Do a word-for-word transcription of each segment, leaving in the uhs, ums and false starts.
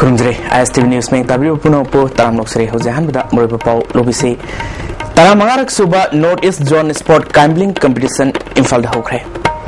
Kurumjre I S T V News में तभी पुनः पो ताम लोग सरे हो जहां बता मुरे पाओ लोबी से तारा मंगारक सुबह north east zone sport climbing competition Imphal दा होखरे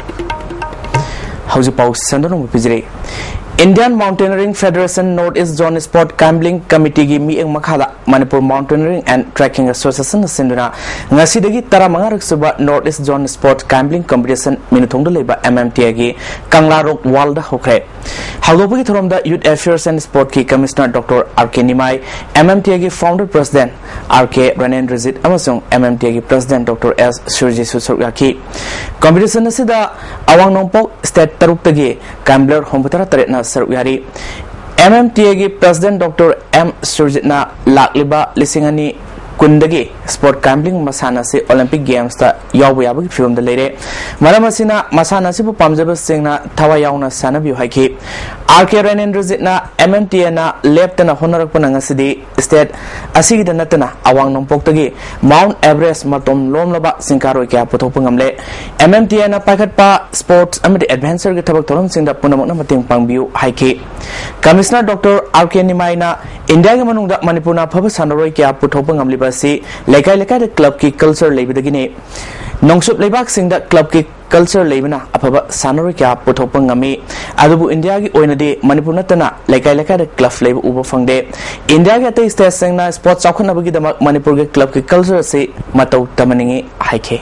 हाउजी पाओ संदनो पिजरे Indian Mountaineering Federation North East Zone Sport Climbing Committee gi mi eng makhala Manipur Mountaineering and Trekking Association sinduna ngasi dagi tara mangarak suba North East Zone Sport Climbing Competition minuthongda leba M M T gi Kangla Rock Wall da hokre halobugi thoromda Youth Affairs and Sport ki Commissioner Doctor R K Nimai M M T gi Founder President R K Ranendrazit amasung M M T gi President Doctor S Surji Susurgaki competition asida awang nongpok state taruk tagi gambler hombutara taretna Saruyari M M T A gi President Doctor M Surjitna lakliba lisingani kundagi sport gambling masana se Olympic Games ta yawu yabu film da lere maramasina masana se bu pamjaba singna thawa yauna sanabi haiki R K Ranendrazitna M M T A na leptana honorak pananga sidi state asigi da natana awang nompok tagi Mount Everest matom lomlaba singkaro kya puthopngamle M M T A na pakatpa sports amadi adventure gi thabak thorom singda punamokna mating pangbiu haiki Commissioner Doctor R K Nimai na India gi manungda Manipur na phaba sanaroi kya puthopngamli si lekai lekai de club ki culture leibidagine nongsup leibak singda club ki culture leibana aphaba sanaroi kya puthopang ngami adubu India gi oinade Manipur natana lekai lekai de club leib uba fangde India gi te state singna sports chakhona bagi damak Manipur ge club ki culture se matau tamaningi haike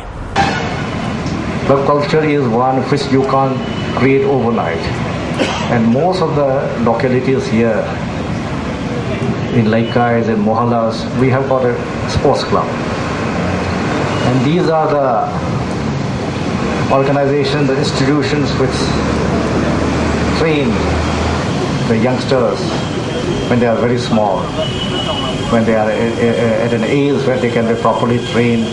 Club culture is one which you can't create overnight, and most of the localities here in Laikais and Mohallas, we have got a sports club. And these are the organizations, the institutions which train the youngsters when they are very small, when they are at an age where they can be properly trained.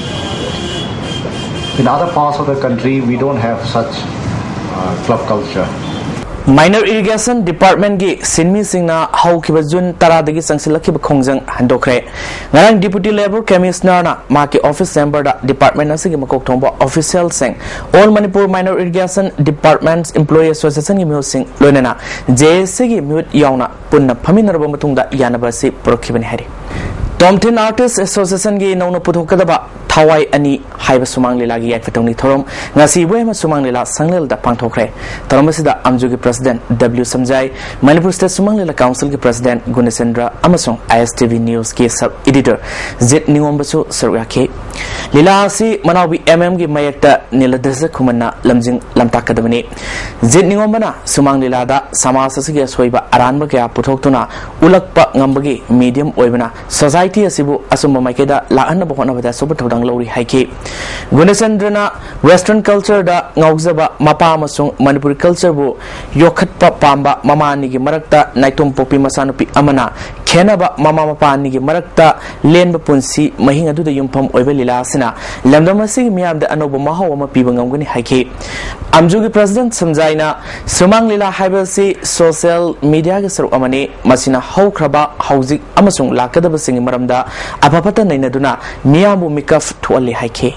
In other parts of the country, we don't have such uh, club culture. Minor Irrigation Department gi sinmi singna haukiba jun tara dagi sangsilakiba khongjang handokre ngarang Deputy Labor Commissioner na maki office member da department asigi makok thongba official sing All Manipur Minor Irrigation Departments Employee Association gi mute sing loinana J S C gi mute yauna punna phaminarba matungda yanaba si prokhibani hari Tomthin Artists Association gi nauna puthokadaba Thawai ani haiba sumang lila gi yakfatongni thorom ngasi boema sumang lila sanglel da pangthokre toromasida amju gi president W Samjai Manipur State Sumang lila Council gi president Gunesendra amasong I S T V News ki sub editor Zit Ningombasu sarwake lila si manawi M M gi mayakta niladasa khumanna lamjing lamtakadabani Zit Ningombana sumang lila da samas asigi soiba aranba kya puthoktuna ulakpa ngambagi medium oibana society asibu asumba maikeda laanna bohona bada sobathodang Lori Haiki Gunesandrana Western culture da Ngauzaba Mapa Masung Manipuri culture bu Yokhatpa Pamba Mama Nigi Marakta Naitum Popi Masanupi Amana Kenaba Mama Mapa Nigi Marakta Lenba Punsi Mahinga du the Yumpam Oibelila Sina Lamdamasi Miam the Anoba Mahawama Pibanganguni Haiki Amjugi President Samjaina Sumang Lila Haibasi social media Gasar Amani Masina Hokraba Hausi Amasung Lakadaba Sing Maramda Apapata Nainaduna Miamu Mikaf to Ali Haiki.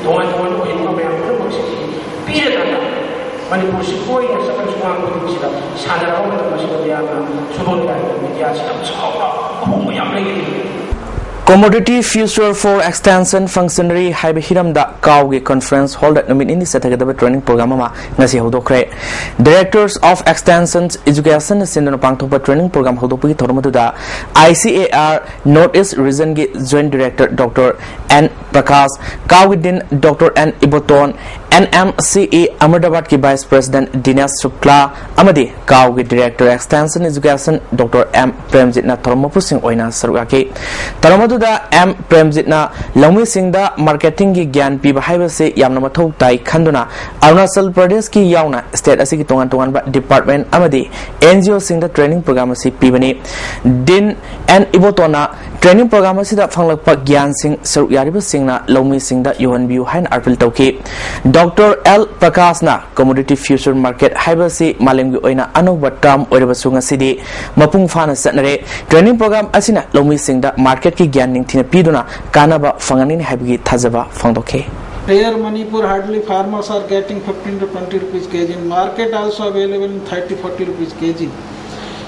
Commodity Future for Extension Functionary Haiba Hiramda Kaugi Conference held at Namit in the Satagada training program Nasi Hodokre. Directors of Extension Education Sindana Pangtopa training program Hodopi Tormaduda I C A R Northeast Region Joint Director Doctor N Prakash Kawidin Doctor N Iboton N M C E Ahmedabad ki Vice President Dinesh Shukla Amadi Kaugi Director Extension Education Doctor M Premjitna Tormopu Singh Oina Sarugaki Tormadu da M Premjitna Lami Singh da marketing gi gyan piba haiba se yamna mathau tai khanduna Arunachal Pradesh ki yauna state asigi tongan tongan ba department amadi N G O Singh da training program asi pibani Din N Ibotona training program asi da phanglakpa gyan sing saruk yariba singna Lami Singh da yohan biu hain arpil tauki Doctor L Prakash na Commodity Future Market haiba si malemgi oina anoba term oiraba sunga sidi mapung phana satnare training program asina Lami Singh da market ki gyan ning thina piduna kanaba fangani haibgi thajaba fangdokhe Here Manipur hardly farmers are getting fifteen to twenty rupees kg. In market also available in thirty to forty rupees kg.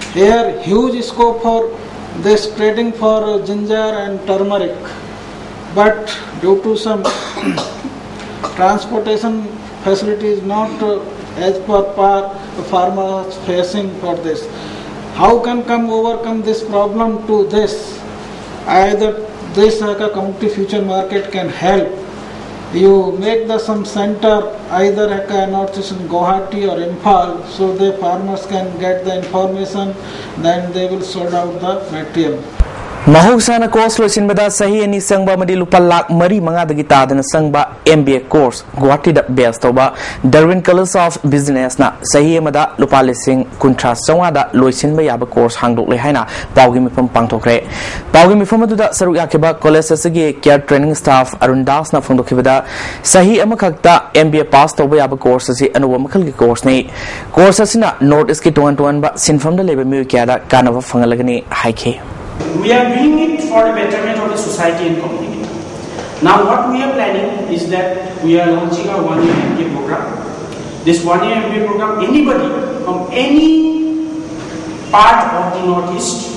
Here huge scope for this trading for ginger and turmeric, but due to some transportation facilities not uh, as per par, the farmers facing for this. How can come overcome this problem to this? Either this uh, community future market can help. You make the some center either at northeast in Guwahati or Imphal, so the farmers can get the information, then they will sort out the material. Mahusana course loisin bada sahi ani sangba madi lupa lak mari manga dagi tadana sangba M B A course Guwahati da base toba Darwin Colors of Business na sahi amada lupa lising kuntra songa da loisin ba yaba course hangdok le haina pawgi mifam pangthokre pawgi mifam adu da saruk yakeba college asigi care training staff Arun Das na phongdokhibada sahi amakhakta M B A pass toba yaba course asi anuba makhal gi course ni course asina North East ki tuan tuan ba sinfam da leba mi kya da kanava phangalagani haike. We are doing it for the betterment of the society and community. Now what we are planning is that we are launching a one-year M B A program. This one-year M B A program, anybody from any part of the Northeast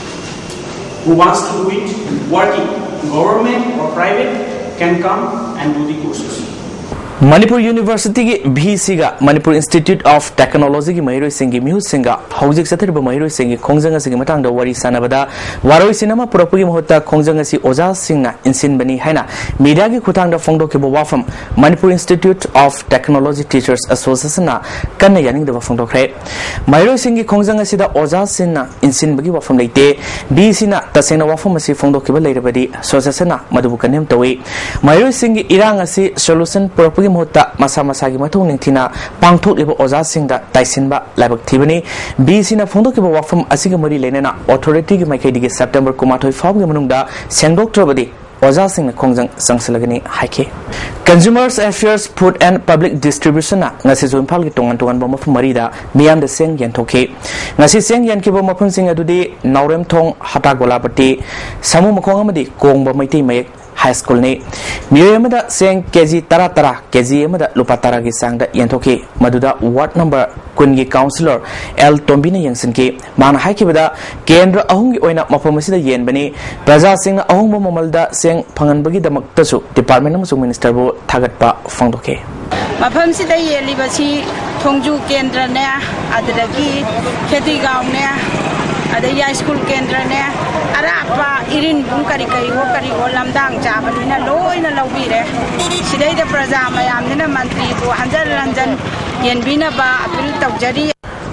who wants to do it, working, government or private, can come and do the courses. Manipur University ki B C ga Manipur Institute of Technology ki Mahiroi Singi Mihu Singa Hojik Sathirba Mahiroi Singi Khongjanga Singi Matang da Wari Sanabada Waroi Sinama Purapagi Mahota Khongjanga Si Oja Singna Insin Bani Haina Media ki Khutang da Phongdo ki Wafam Manipur Institute of Technology Teachers Association na Kanna Yaning da Phongdo Kre Mahiroi Singi Khongjanga Si da Oja Sinna Insin Bagi Wafam Leite B C na Tasena Wafam Si Phongdo ki Ba Leirabadi Association na Madubu Kanem Tawi Mahiroi Singi Irang Si Solution Purapagi Mota masa masa gi mathong ningthina pangthok liba oja singda taisinba labak thibani B C na phongdok kiba wafam asiga mari lenena authority gi maikhaidi gi September kumathoi fab gi manungda sengdok trabadi oja singna khongjang sangsilagani haike. Consumers Affairs Food and Public Distribution na ngasi zo Imphal gi tongan tongan ba mafam mari da miyam da seng yan thokhe ngasi seng yan kiba mafam sing adudi Naurem Thong Hata Golapati Samu Makhong amadi Kongba Maiti Mayek High School ni Miyamada Seng Kg Tara Tara Kg Amada Lupa Tara gi Sangda Yantoki Maduda Ward Number Kungi Councillor L Tombina Yangsinki Mana Haikibada Kendra Ahungi Oina Mapamasida Yen Bani Praja Sing Ahung Mamalda Seng Panganbagi Damak Tasu Department of Minister Bo Tagatpa Fangdoke Mapamsida Yelibasi Tongju Kendra ne Adaki Ketigaw ne ada ya school kendra ne ara apa irin bung kari kari wo kari wo lamdang jabani na loi na lobi re sidai da praja mayam ne mantri bu hanjar ranjan yenbina ba apil tawjari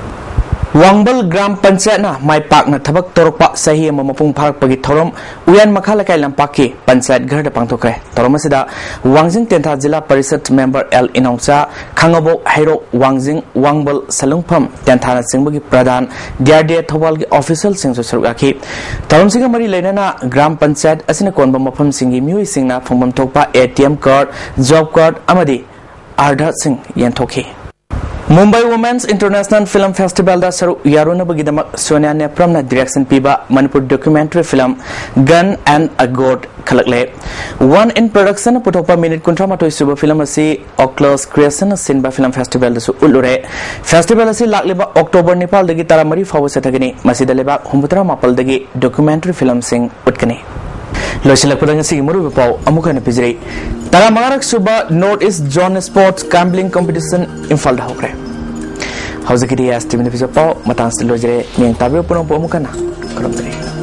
Wangbal Gram Panchayat na mai pak na thabak torokpa sahi ama mapung pharak pagi thorom uyan makhala kai lampaki panchayat ghar da pangthokre torom asida Wangjing Tentha Jilla Parishad member L Inongcha Khangabo Hairo Wangjing Wangbal Salungpham Tentha na singbagi pradhan D R D A Thobal gi official singso sarugaki torom singa mari leinana Gram Panchayat asina konba mafam singi miui singna phongbam thokpa A T M card job card amadi ardha sing yanthokhi Mumbai Women's International Film Festival da saru yaruna bagidamak Sonia Nepram na direction piba Manipur documentary film Gun and a God khalakle one in production putopa minute kuntra matoi suba film asi Oculus Creation Sinba Film Festival da su ulure festival asi lakleba October Nepal dagi taramari fawa satagini masida leba humbutra mapal dagi documentary film sing utkani Loisilak padang si muru bepau amukan epizre tara mangarak suba North East Zone Sports Gambling Competition Imphal da hokre Hausa kiri I S T V Manipuri pau matang stilo jere yang tabi puno po amukan na karam tari